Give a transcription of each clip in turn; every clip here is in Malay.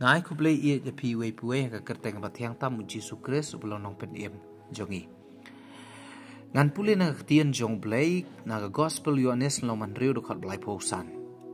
ngai ku play it the pi we puwe ka kerteng bathiang tam Jisu Kris ublo nong pen em jongi ngan puli na tien jong blay na gospel yones lo man riu do khot blai po san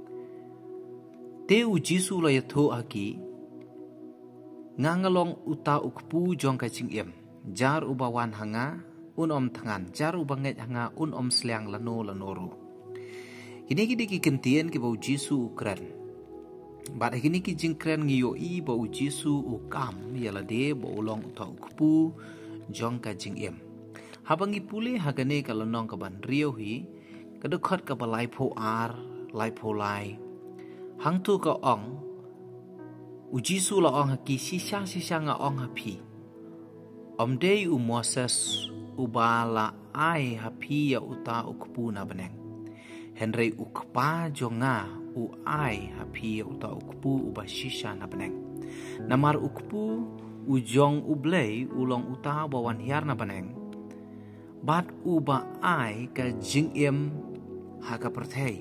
te u Jisu lo yatho aki ngangalong uta ukpu jong ka ching em jar ubawan hanga om tangan jar ubanget hanga om sliang lano ru kini ki kentien ki bau Jisu ukran bat kini ki jingkren ngiyo i bau Jisu ukam yala de bau long uta ukpu jong ka jing em habangi pule hagane kalonong ka ban rio hi kadukhat ka balai pho ar lai pho lai hang tu ka ong u Jisu la ong ki sisa nga ong hapi om dei u Moses ubala ai hapi ya uta ukpu na beneng Henry ukpa jonga u ai hapi ya uta ukpu uba sisa na beneng namar ukpu u jong ublei ulong uta bawan hiar na beneng bat uba ai ka jing em haka perthei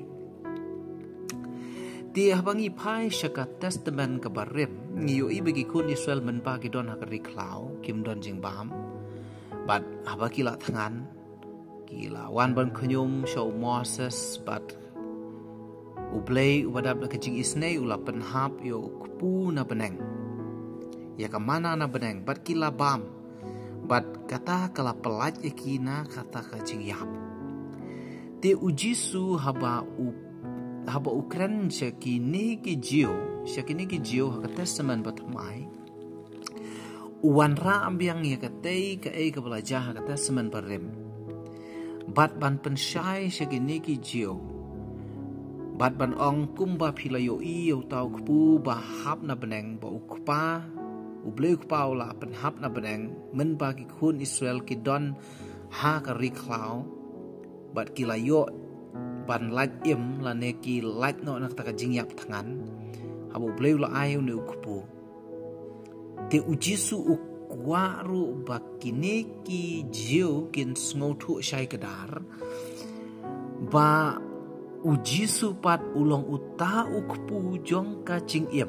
ti habangi pai shaka testament ka barim ngiyo ibagi kun Israel menpa ki don haka riklau kim don jing bam bat habakila tangan kila wan ban kunyum show Moses bat ublei ubadab na kajing isnei ula penhap yo kupu na beneng ya kamana na beneng bat kila bam bat kata kala pelat yakina kata kajing yap te u Jisu haba ukran shakini ki jio haka testament batamai uwan ra ambiang ya katei ka ei ka belajar haka testament barim bat ban pensyai shakini ki jio bat ban ong kumba philayo i yo tau kpu bahap na beneng ba ukpa ublei ukpa ula penhap na beneng men ba ki kun Israel ki don ha ka riklau bat kilayo ban laj im la ne ki laj no nak ta ka jingyap tangan habu bleu la ayu ne ukpu te u Jisu ukwaru bakine ki jiu kin sngotu shai kadar ba u Jisu pat ulong uta ukpu jong ka jing im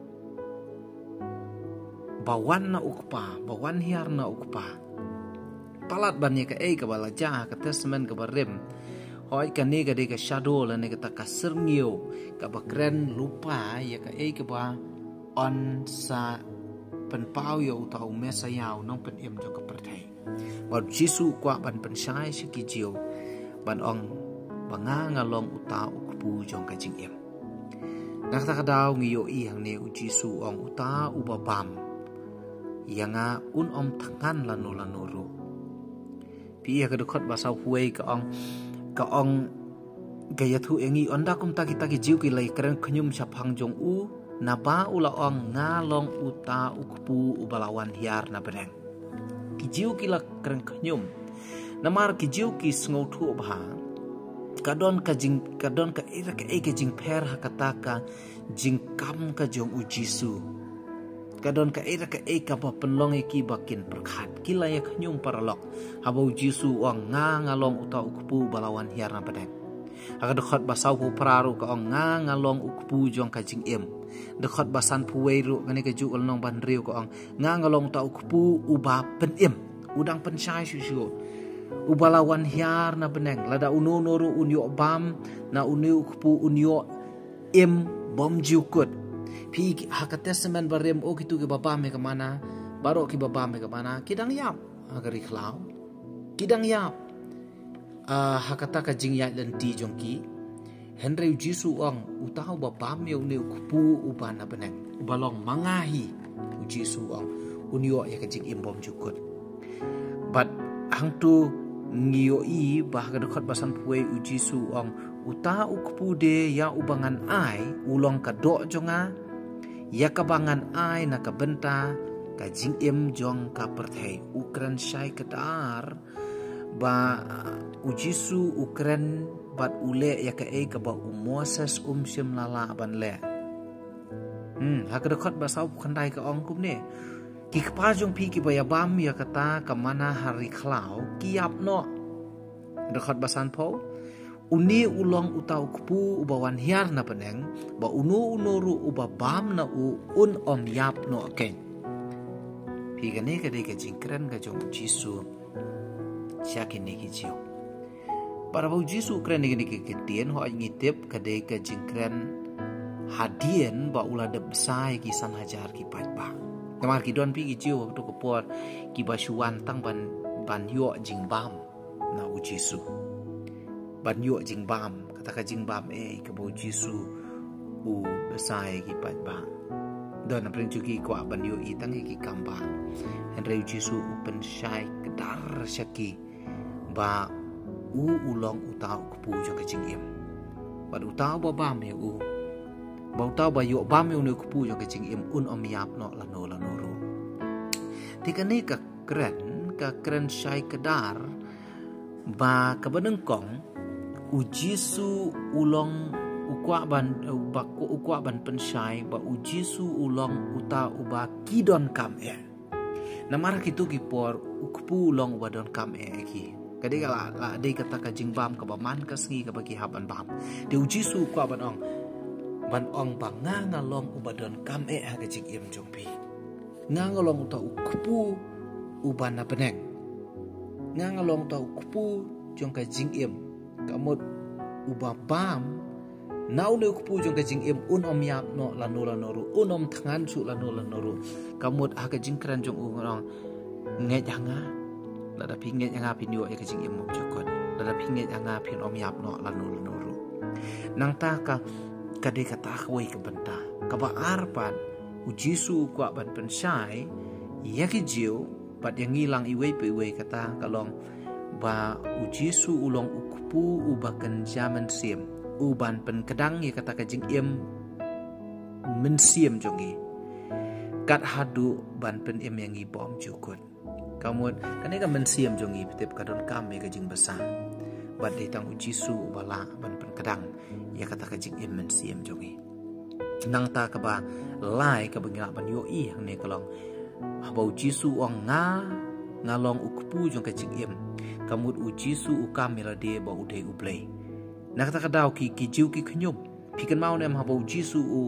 bawan na ukpa bawan hiar na ukpa palat ban ye ka ei ka balaja ka testament ka barim hoi ka ne ka de ka shadow la ne ka ta ka serngio ka bakren lupa ya ka ei ka ba on sa pen pau yo tau mesayau nong pen em jo ka perthai ba Jisu kwa ban pen sai si ki jiu ban ong banga ngalong uta ukpu jong ka jing em nak ta ka daw ngiyo i hang ne u Jisu ong uta ubabam yanga om tangan lano ru pi ya ka dokot ba sau huai ka ong gaya thu engi onda kum ta ki jiu ki lai kren khnyum chaphang jong u na ba ula ong nga long uta ukpu ubalawan hiar na beneng ki jiu ki la kren khnyum namar ki jiu ki sngo thu ba kadon ka era ka e ka jing pher hakata ka jing kam ka jong u Jisu kadon ka era ka e ka ba penlong e ki bakin perkhat kila ya khnyum paralok habau Jisu ong nga long uta ukpu balawan hiar na beneng aga dekhot basau pu praru ka ong nga long ukpu jong ka jing em dekhot basan pu weiru ngani ka ju nong ban riu ka ong nga long uta ukpu uba pen em udang pen sai su ubalawan hiar na beneng lada uno noru unyo bam na unyo ukpu unyo em bom jukut pi haka testament barem o kitu ke baba me ke mana baro ki baba me ke mana kidang yap agari khlau kidang yap hakata ka jing ya dan ti jongki Henry Jisu ong utau baba me uni kupu ubana beneng ubalong mangahi Jisu ong unyo ya ka jing imbom jukut but hang tu ngiyo i bah ka dekhot basan puai u Jisu ong uta ukpu de ya ubangan ai ulong ka do jonga ya kabangan ai na ka benta ka jing em jong ka perthei ukran shai kadar ba u Jisu ukran bat ule ya ka e ka ba Moses sim lala ban le ha ka dekhot basau khandai ka ong kum ne ki kpa jong pi ki ba ya bam ya kata ka mana hari khlau ki ap no dekhot basan pho uni ulong utau kupu ubawan hiar na peneng ba unu unoru uba bam na un om yap no ken pi gane ka de ka jingkran ka jong Jisu syakin ne ki jiu para bau Jisu kran ne ki ketien ho ngitip ka de ka jingkran hadien ba ula de besai ki san hajar ki pat ba kamar ki don pi ki jiu to ko por ki ba shuan tang ban yo jing bam na u Jisu ban yo jing bam kata ka jing bam ka bau Jisu u besai ki pat ba don na pring chuki kwa ban yo itang ki kamba en reu Jisu u pen shai kedar syaki ba u ulong utau kupu jo ka jing im ba utau ba bam me u ba utau ba yo bam me u kupu jo ka jing im un om yap no la no ro tikane ka kren shai kedar ba ka banengkong u Jisu ulong ukwa ban pensyai ba u Jisu ulong uta uba kidon kam namara kitu ki por ukpu ulong uba don kam ki kadi kala la de kata ka jingbam ka ba man ka sngi ka ba ki haban bam de u Jisu ukwa ban ong ba nga long uba don kam ha ka jing im jongpi nga long uta ukpu uba na peneng nga long uta ukpu jong ka jing im kamut uba bam nau ne kupu jong ka jing im un om yap no la no ru un om thangan su la no ru kamut ha ka jing kran jong u ngong nge janga la da pinge janga pin yo ka jing im mom jokot la da pinge janga pin om yap no la no ru nang ta ka de ka ta khoi ka banta ka ba arpan u Jisu kwa ban pensai ya ki jiu pat yang ngilang iwe pe iwe kata kalong ba u Jisu ulong ukupu ubakan zaman sim uban pen kedang ya kata ka jing im men sim jongi kat hadu ban pen im yang i bom jukut kamut kane ka men sim jongi petip kadon kam ka jing besar bat ditang u Jisu bala ban pen kedang ya kata ka jing im men sim jongi nang ta ka ba lai ka bangila ban yo i hang ne kalong habau Jisu ong ngalong ukupu jong ka jing im kamut u Jisu u kamera de ba u de u play nak ta kadau ki jiu ki khnyum pikan mau nem habau Jisu u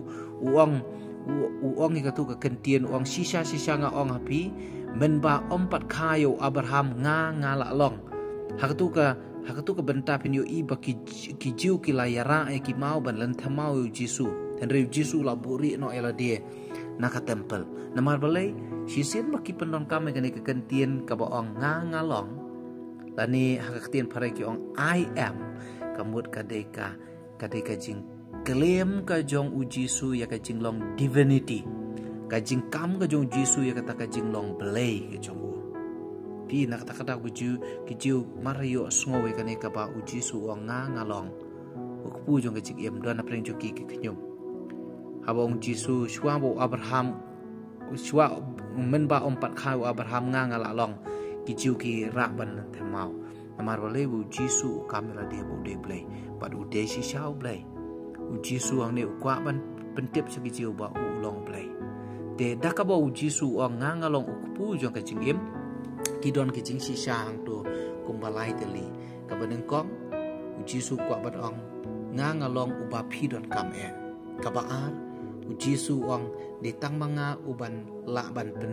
ong ni ka tu ka kentien ong sisa nga ong hapi men ba ompat khayo Abraham nga la long hakatu ka benta pin yo i ba ki jiu ki layara ki mau ban lan thamau u Jisu dan reu Jisu la buri no ela de naka temple namar balai sisin ba ki pendon kame kane ka kentien ka ba ong nga long lani hakatien pare ki ong I am kamut kadeka jing claim ka jong u Jisu ya ka jing long divinity ka jing kam ka jong Jisu ya kata ka jing long belay ka jong u pi nak ta kada ku ki jiu mario sngowe kane ka ba u Jisu ong nga long u pu jong ka jing em don na preng joki ki knyum habong Jisu shwa bo Abraham shwa men ba ompat khau Abraham nga la long ki jiu ki ra ban themau amar wale bu Jisu kamera dia bu de play but u de si shau play u Jisu ang ne kwa ban pentip sa ki jiu ba u long play de dakaba u Jisu ang nga long ukpu jong ka jingim kidon ki jing si sang tu kumbalai teli ka baneng kong u Jisu kwa ban ong nga long uba pidon kam ka baar u Jisu ang ditang mga uban la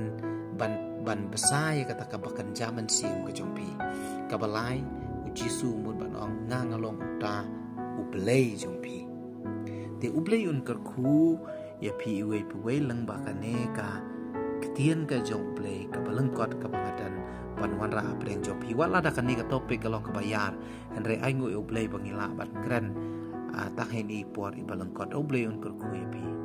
ban besai kata kabakan zaman sim ke jompi kabalai u Jisu mud ban ong nga long uta u play jompi te u play un kerku ya pi iwe pi lang bakane ka ketien ka jong play ka balengkot ka bangadan panwan ra apreng jompi wala da kane ka topik kalong kabayar henre ai ngu u play bangila ban kren tahen i por i balengkot u play un kerku ya pi